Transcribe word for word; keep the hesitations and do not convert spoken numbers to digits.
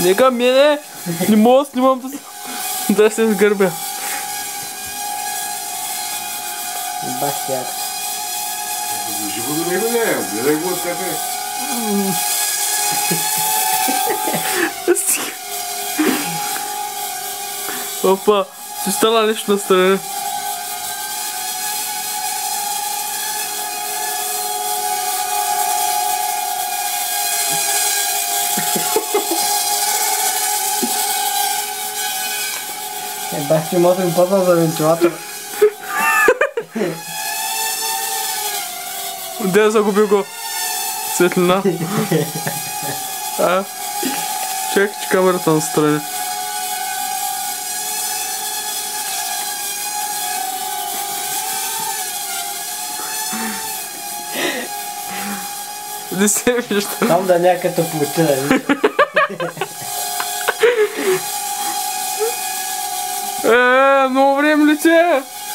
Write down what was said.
Нека мене! Не мога да снимам да се... да се сгърбя. Бах тях. Живо до него не, гледай го от тебе. Опа, си стана нещо настрани. Е, бах ти мозък ми пътна за вентилатора. Де да загубил го? Светлина. А? Чакай, че камерата настрани. Не се вижда. Там да някакъв плочи, нали? Е, много време ли те?